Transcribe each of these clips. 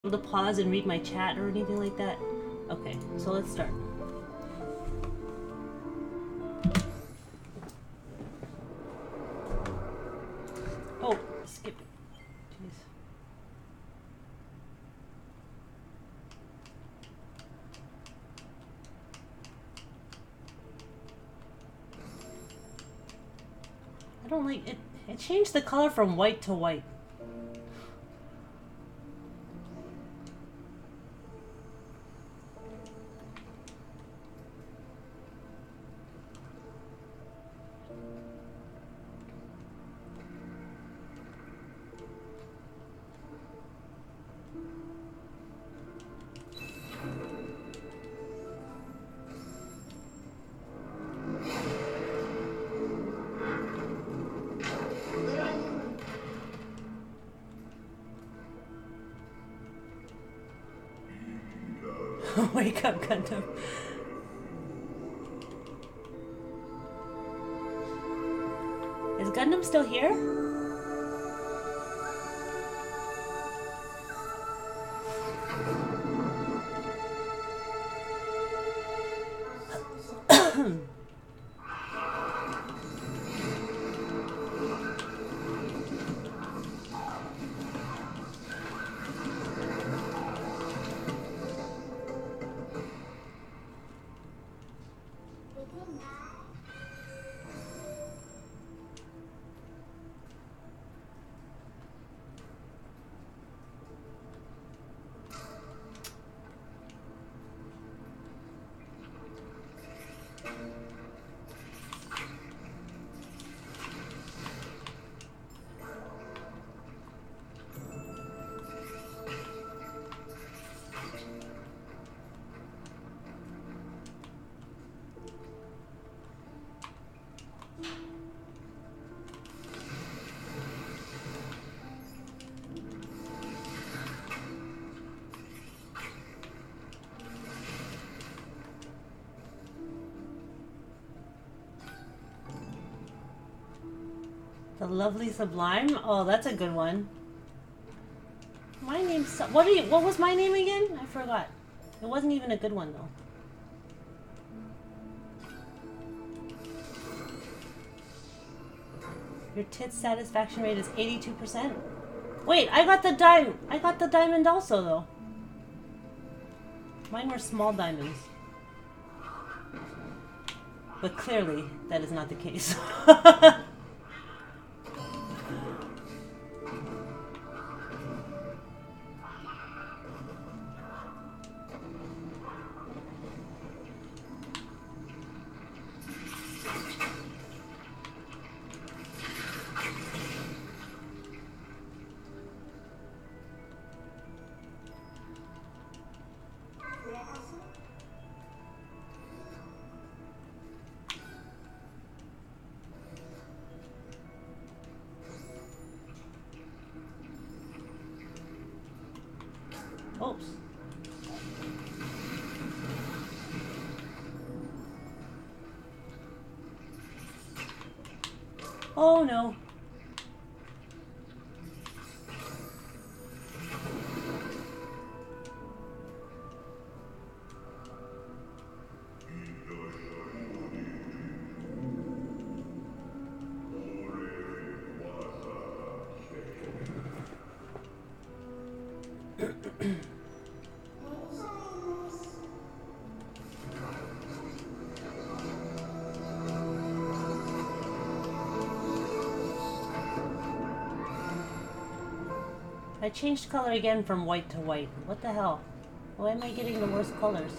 able to pause and read my chat or anything like that? Okay, so let's start. Oh, skip. Jeez. I don't like it. It changed the color from white to white. Wake up, Gundam. Is Gundam still here? The Lovely Sublime? Oh, that's a good one. My name's... What was my name again? I forgot. It wasn't even a good one, though. Your tits satisfaction rate is 82%? Wait, I got the diamond also, though. Mine were small diamonds. But clearly, that is not the case. Oops. Oh no. I changed color again from white to white. What the hell? Why am I getting the worst colors?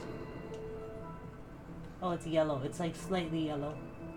Oh, it's yellow. It's like slightly yellow.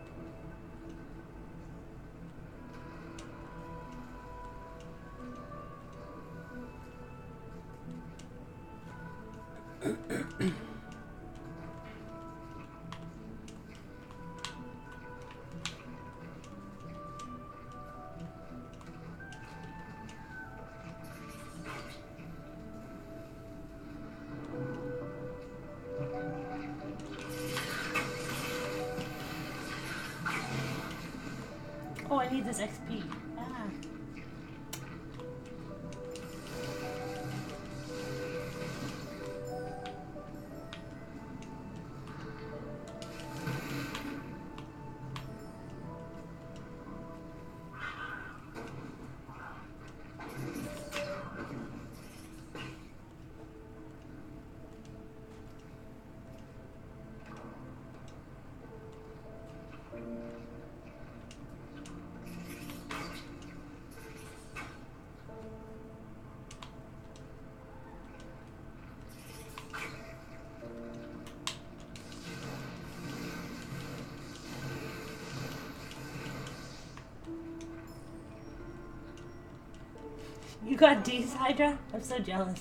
Oh, I need this XP. Ah. You got D's, Hydra? I'm so jealous.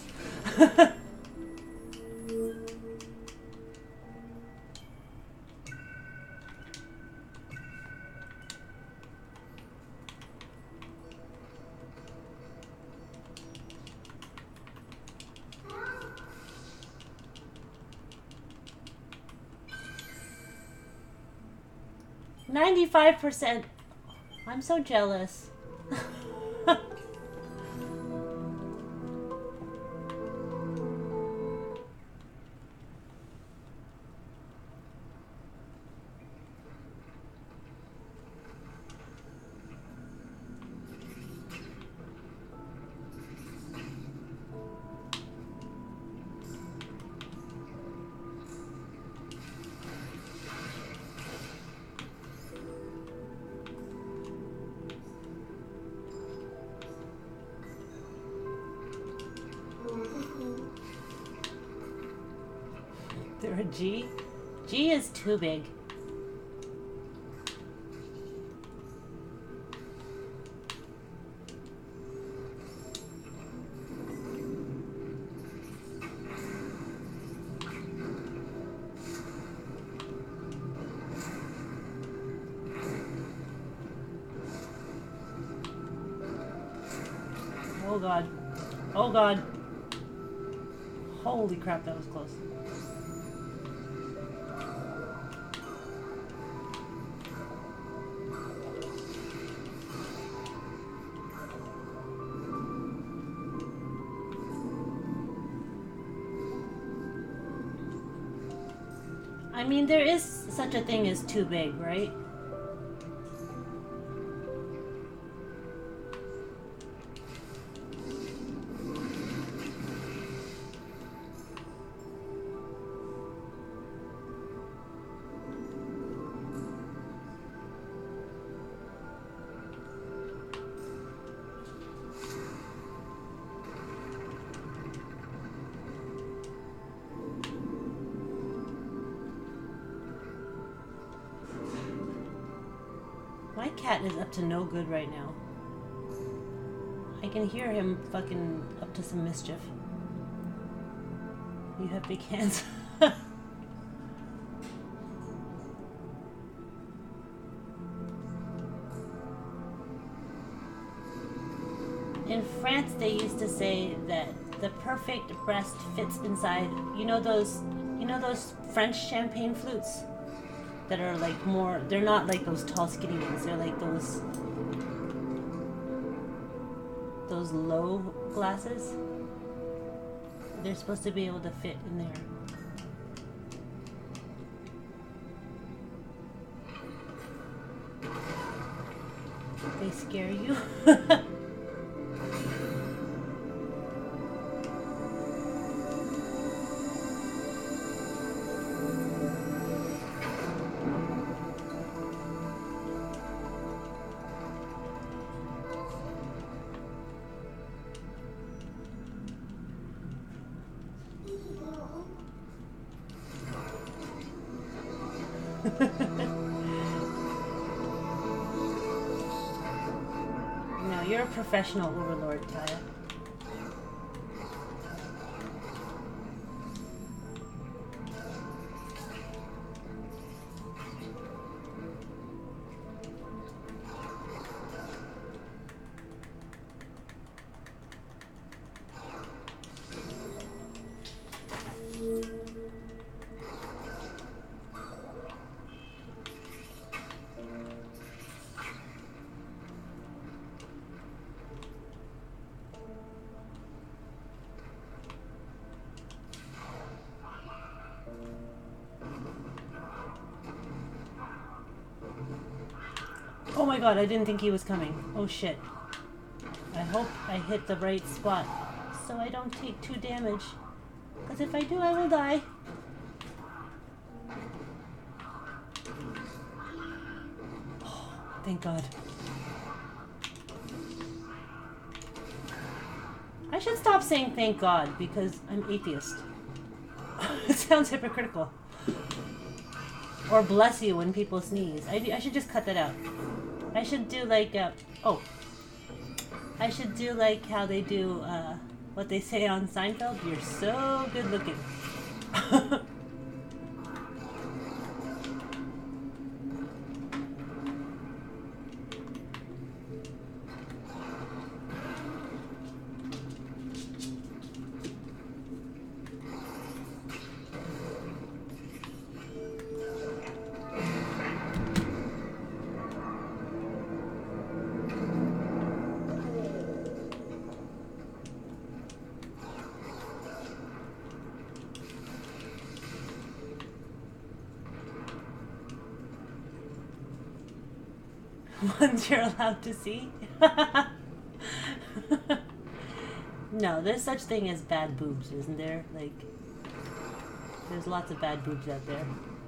95%. I'm so jealous. They're a G? G is too big. Oh god. Oh god. Holy crap, that was close. I mean, there is such a thing as too big, right? My cat is up to no good right now. I can hear him fucking up to some mischief. You have big hands. In France, they used to say that the perfect breast fits inside. You know those French champagne flutes that are like more. They're not like those tall, skinny ones. They're like those low glasses. They're supposed to be able to fit in there. They scare you. No, you're a professional overlord, Kaya. Oh my god, I didn't think he was coming. Oh shit. I hope I hit the right spot so I don't take 2 damage. Because if I do, I will die. Oh, thank god. I should stop saying thank god because I'm atheist. It sounds hypocritical. Or bless you when people sneeze. I should just cut that out. I should do like, oh. I should do like how they do, what they say on Seinfeld. You're so good looking. Ones you're allowed to see. No, there's such thing as bad boobs, isn't there? Like, there's lots of bad boobs out there.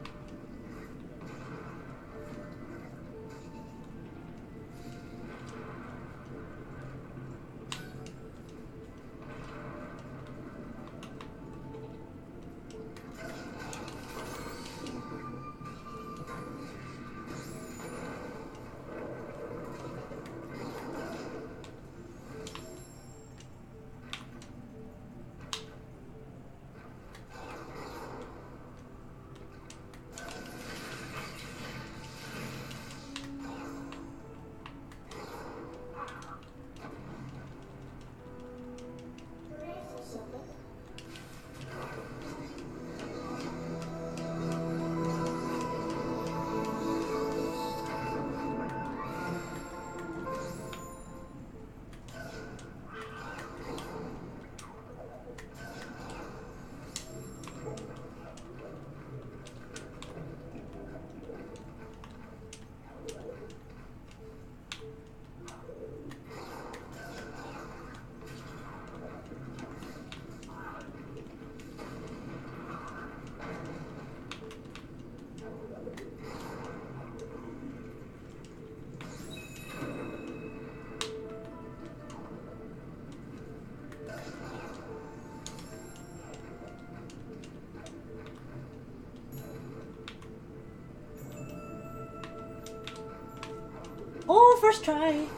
Oh, first try!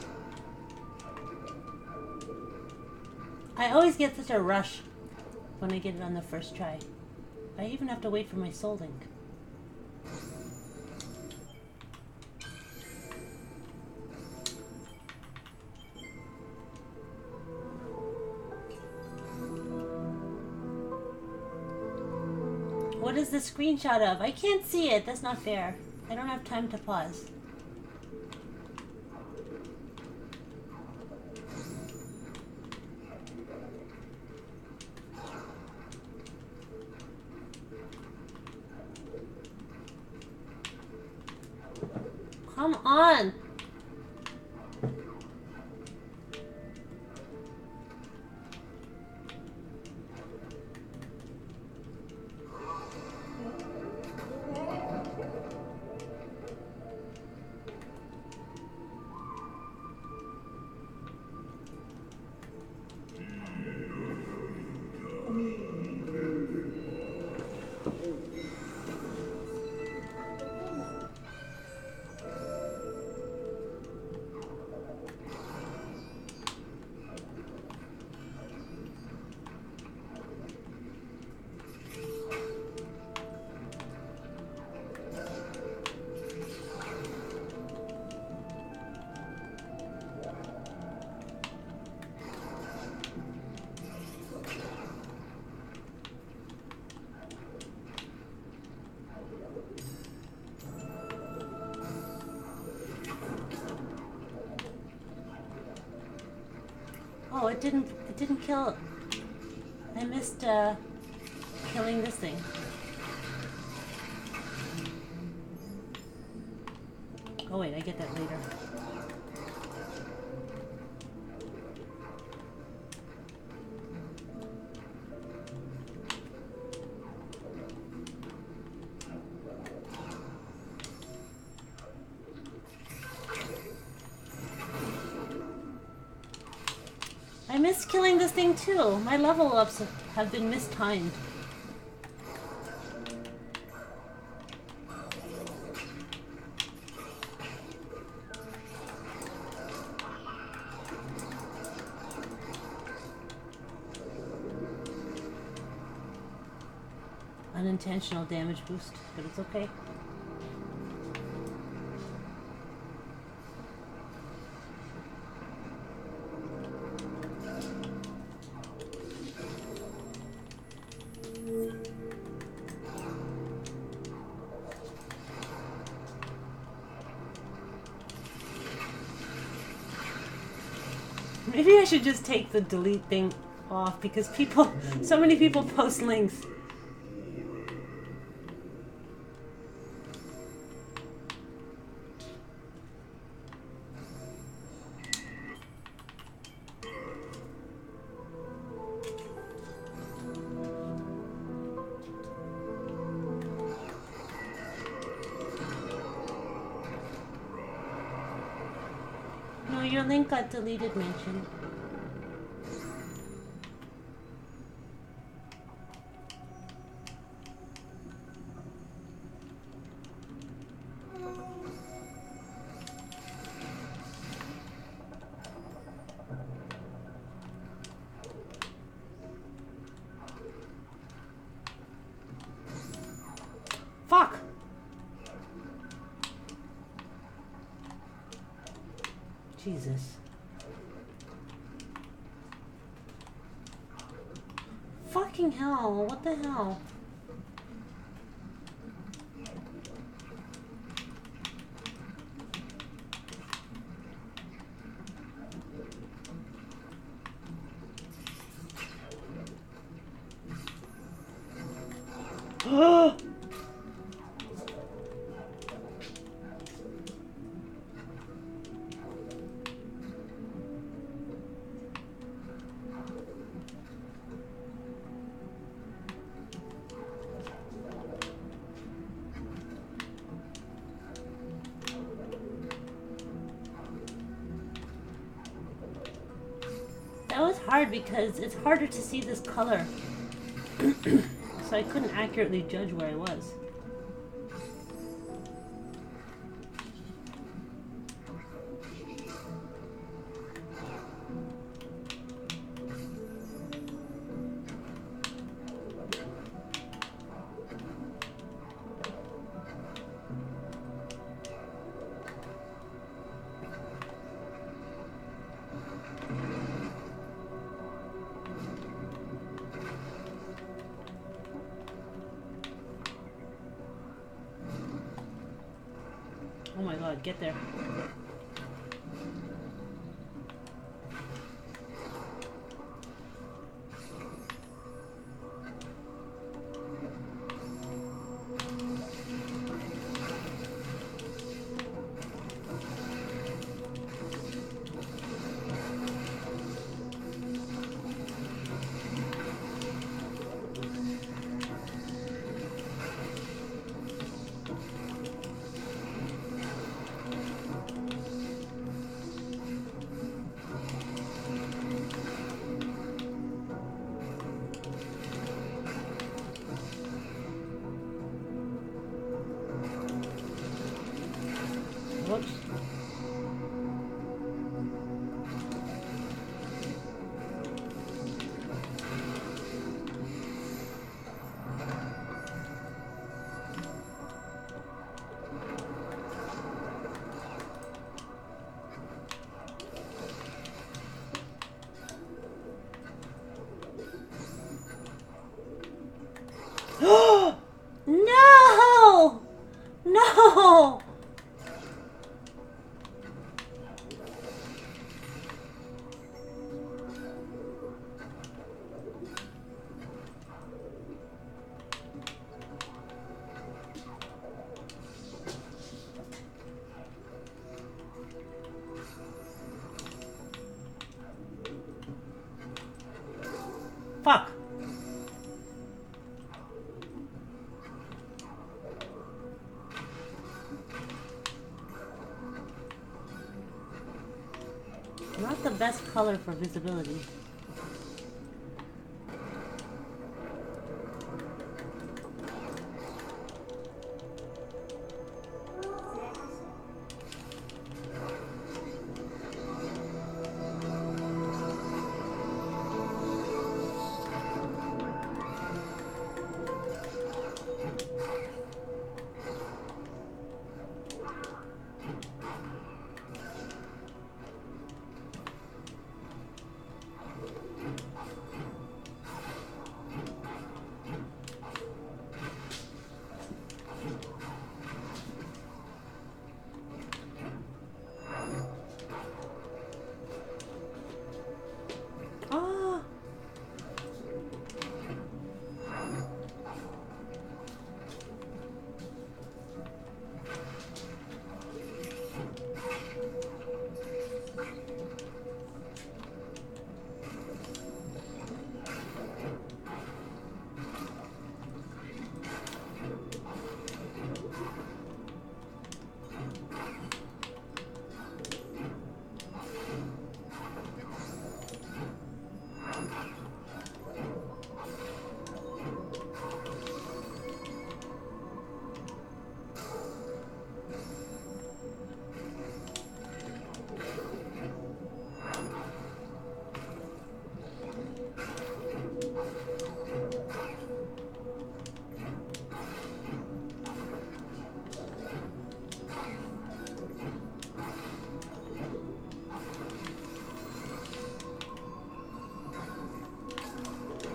I always get such a rush when I get it on the first try. I even have to wait for my soul link. What is the screenshot of? I can't see it. That's not fair. I don't have time to pause. Come on! Oh, it didn't kill. I missed killing this thing. Oh wait, I get that later. I missed killing this thing too. My level ups have been mistimed. Unintentional damage boost, but it's okay. Maybe I should just take the delete thing off because so many people post links. No, your link got deleted, mentioned. Fuck! Jesus. Fucking hell, what the hell? That was hard because it's harder to see this color. So I couldn't accurately judge where I was. Oh my god, get there. Whoops. No! No! Fuck. Not the best color for visibility.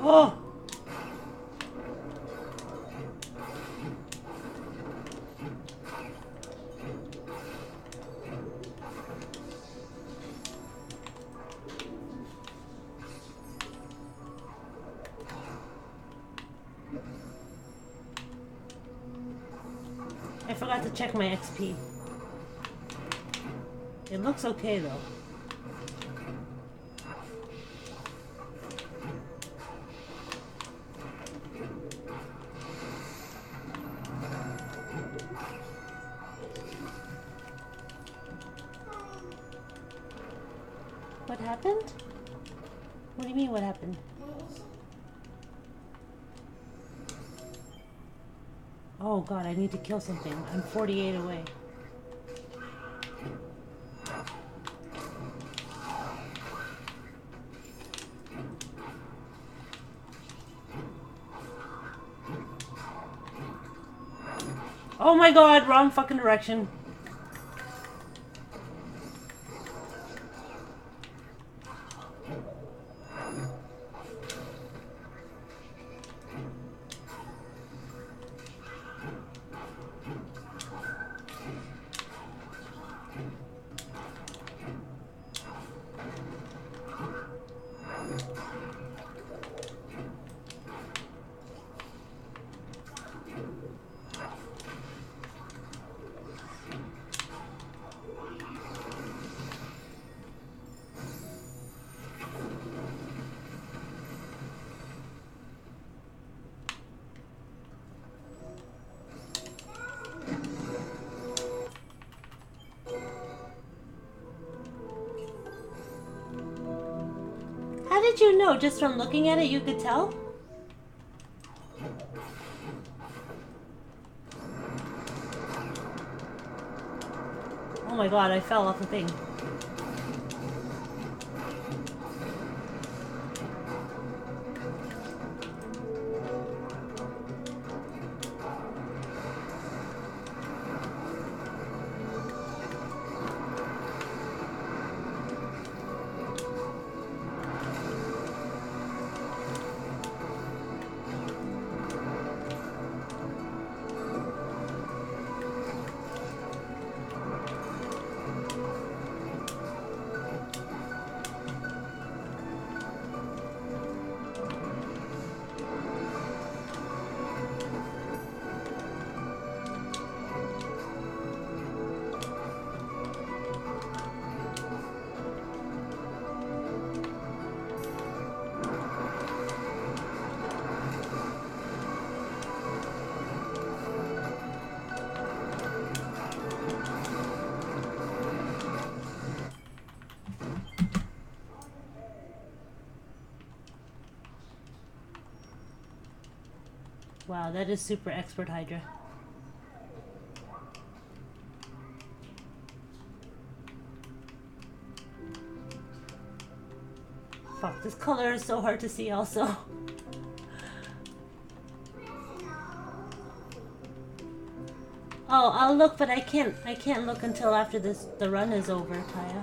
Oh! I forgot to check my XP. It looks okay though. What happened? What do you mean what happened? Oh god, I need to kill something. I'm 48 away. Oh my god, wrong fucking direction. How did you know? Just from looking at it, you could tell? Oh my god, I fell off the thing. Wow, that is super expert Hydra. Fuck, this color is so hard to see also. Oh, I'll look, but I can't look until after the run is over, Taya.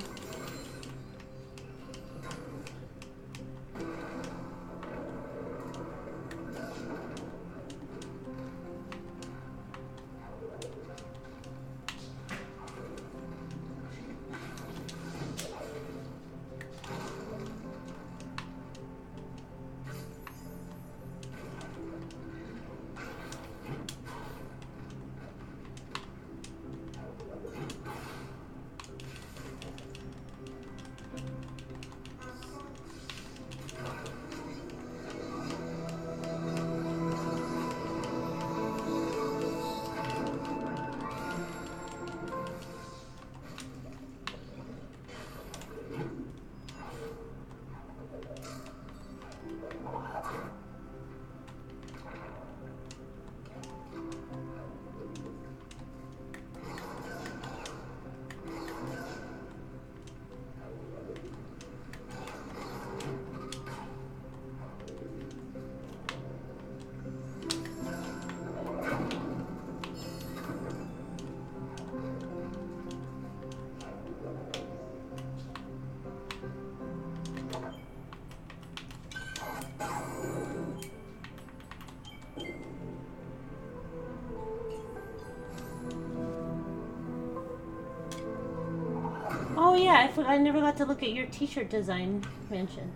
I never got to look at your t-shirt design, Mansion.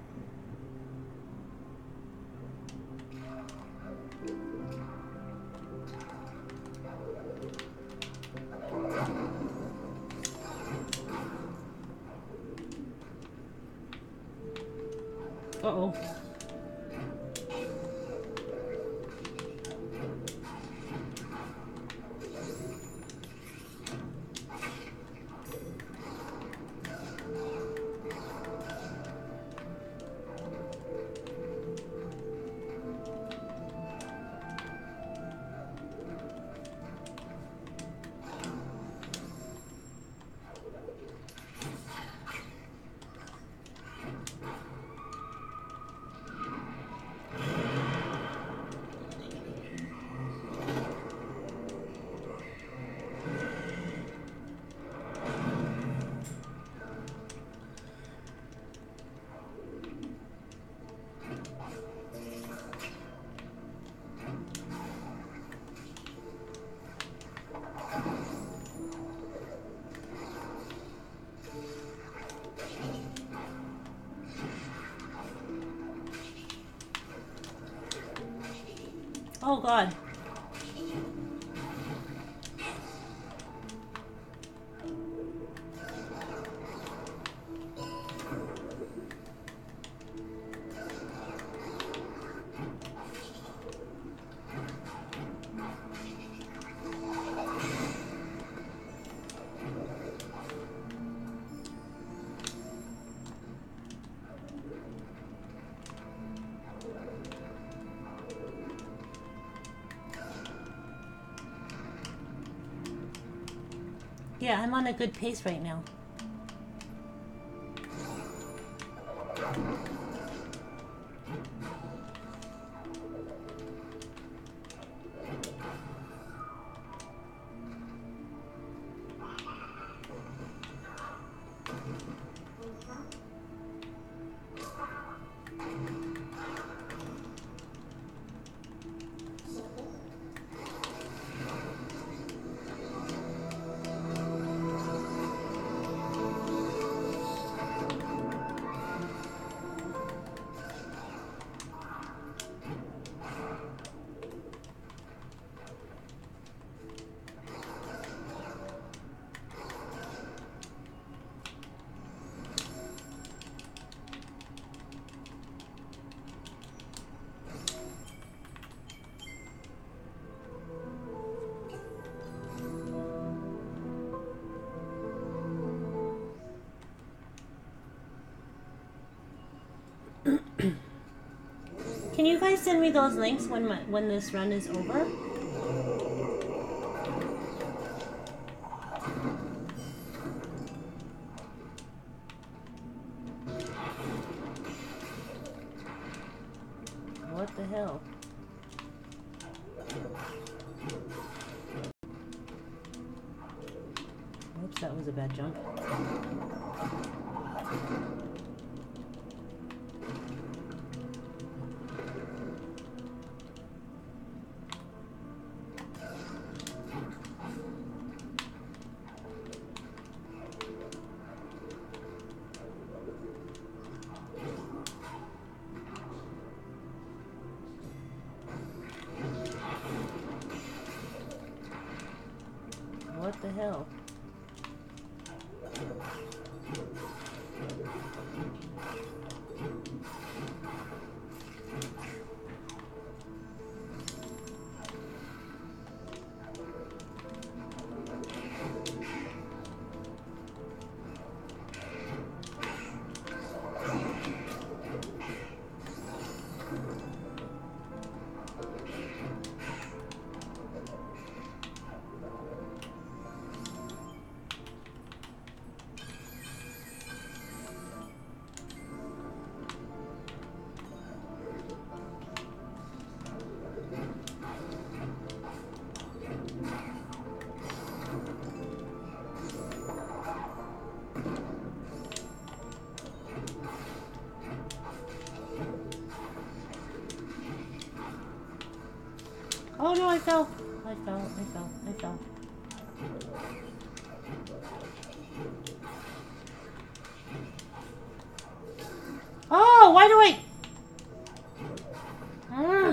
Uh-oh. Oh God. Yeah, I'm on a good pace right now. Can you guys send me those links when this run is over? What the hell? Oops, that was a bad jump. What the hell? Oh no, I fell. I fell. Oh, why do I... Mm.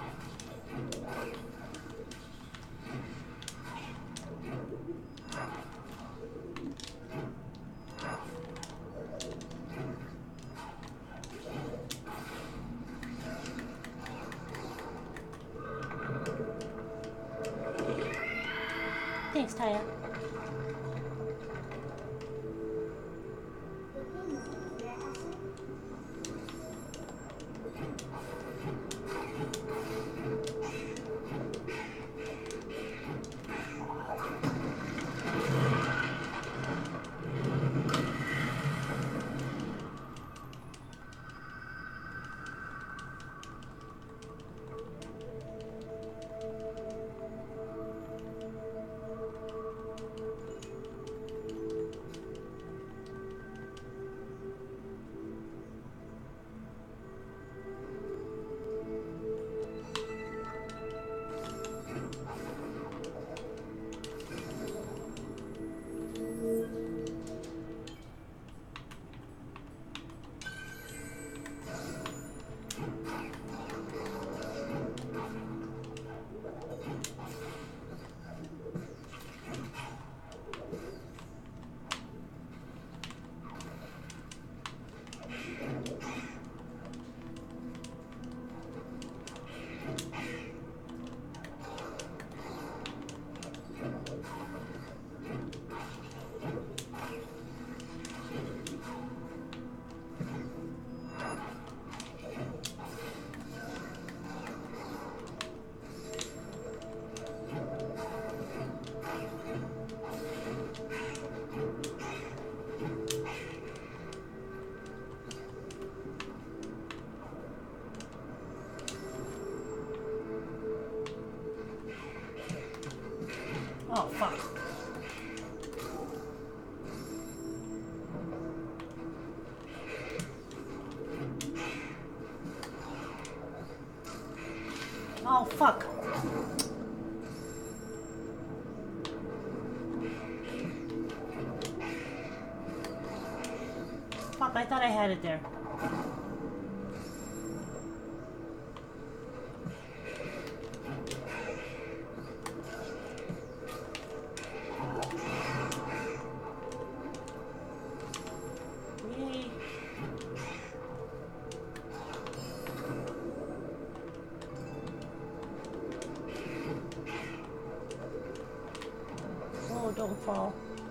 Thanks, Taya. Oh, fuck. Oh, fuck. Fuck, I thought I had it there. Yay. Oh, don't fall.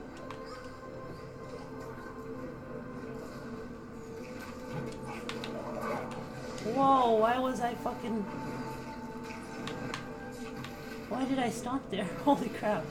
Whoa, why was I fucking... Why did I stop there? Holy crap.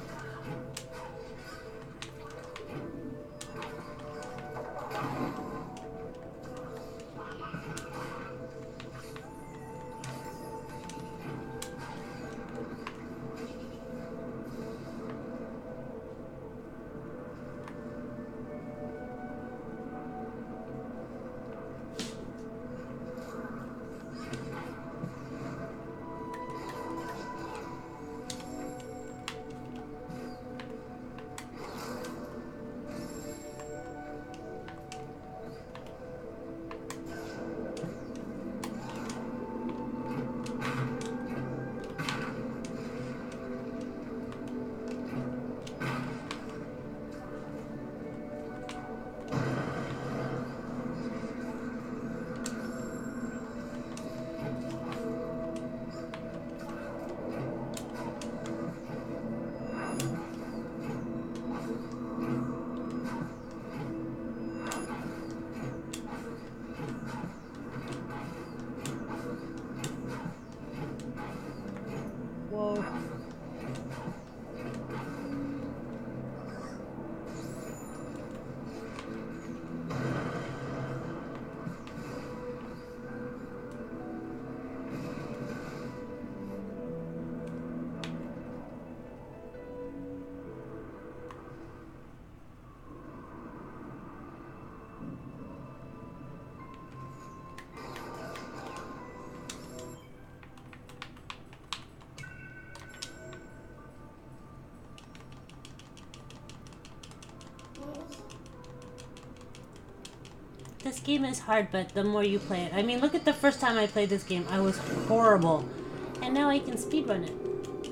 this game is hard, but the more you play it... I mean, look at the first time I played this game. I was horrible. And now I can speedrun it.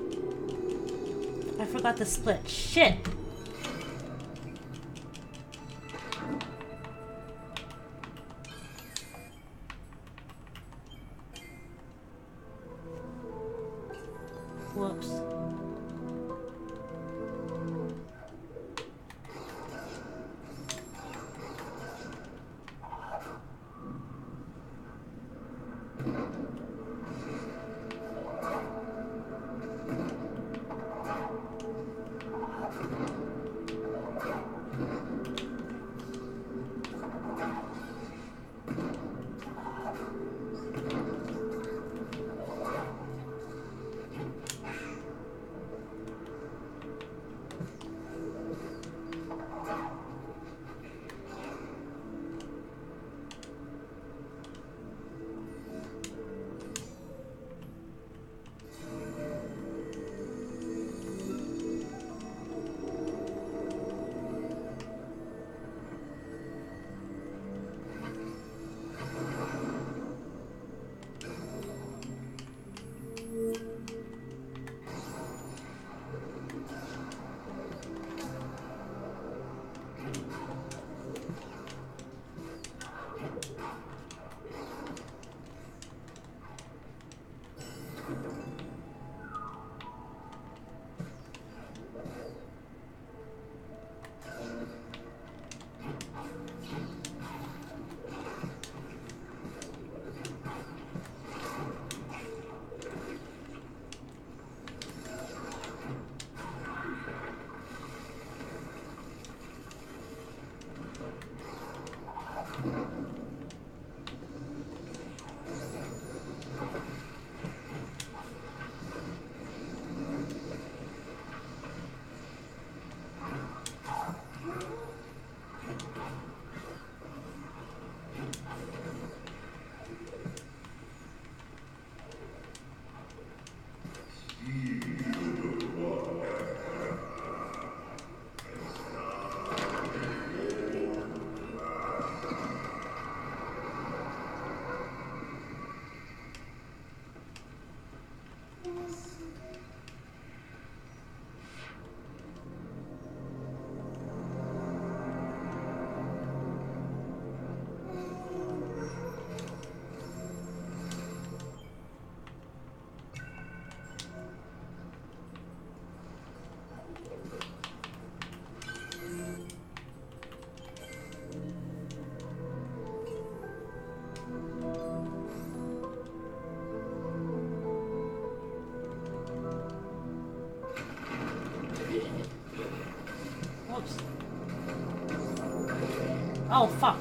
I forgot the split. Shit! Whoops. Oh, fuck.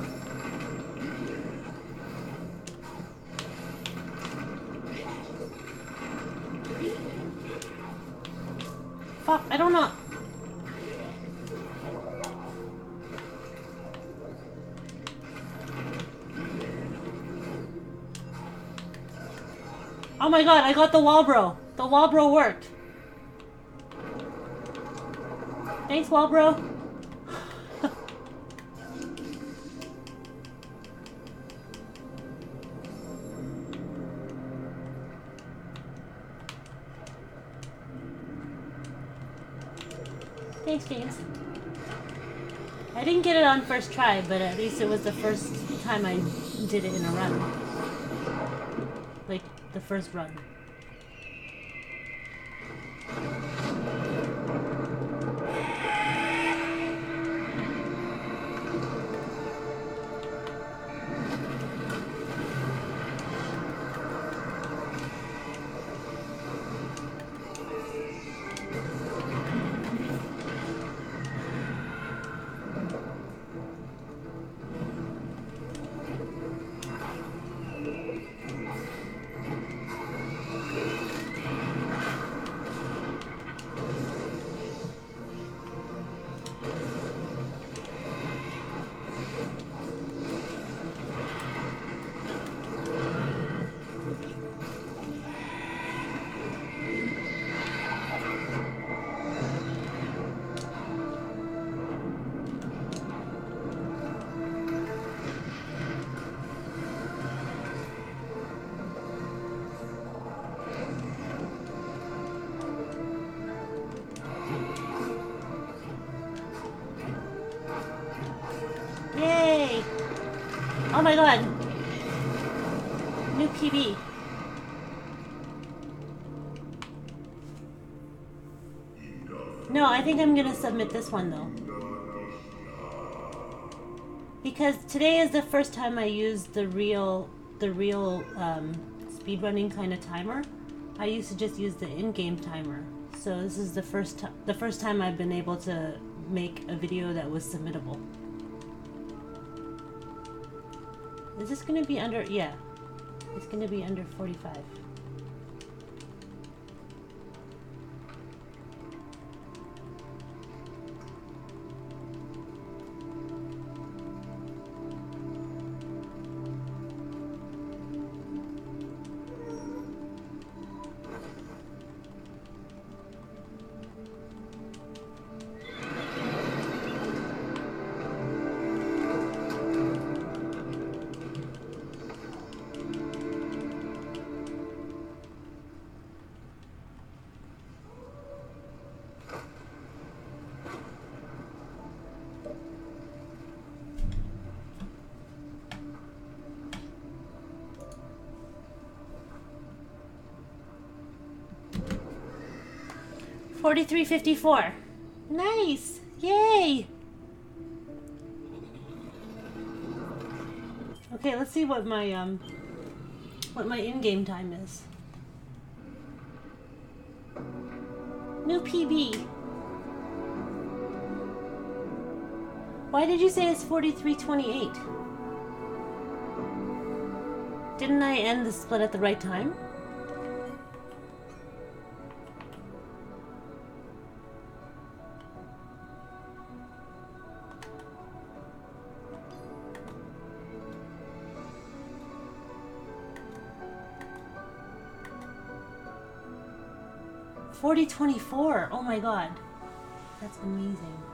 Fuck, I don't know. Oh my god, I got the wall bro. The wall bro worked. Thanks, wall bro. Thanks, James. I didn't get it on first try, but at least it was the first time I did it in a run. Like, the first run. Oh my god. New PB. No, I think I'm gonna submit this one though. Because today is the first time I used the real speedrunning kind of timer. I used to just use the in-game timer. So this is the first time I've been able to make a video that was submittable. Is this gonna be under? Yeah, it's gonna be under 45. $43.54. Nice! Yay! Okay, let's see what my in-game time is. New PB. Why did you say it's 43:28? Didn't I end the split at the right time? $40.24. Oh my god. That's amazing.